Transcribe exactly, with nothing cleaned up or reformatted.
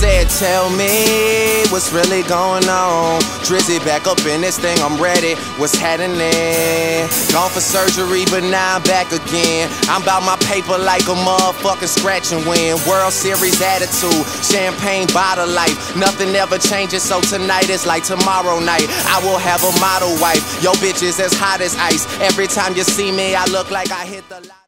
said, tell me what's really going on. Drizzy back up in this thing, I'm ready. What's happening? Gone for surgery, but now I'm back again. I'm about my paper like a motherfucking scratch and win. World Series attitude, champagne bottle life. Nothing ever changes, so tonight is like tomorrow night. I will have a model wife. Yo, bitch is as hot as ice. Every time you see me, I look like I hit the light.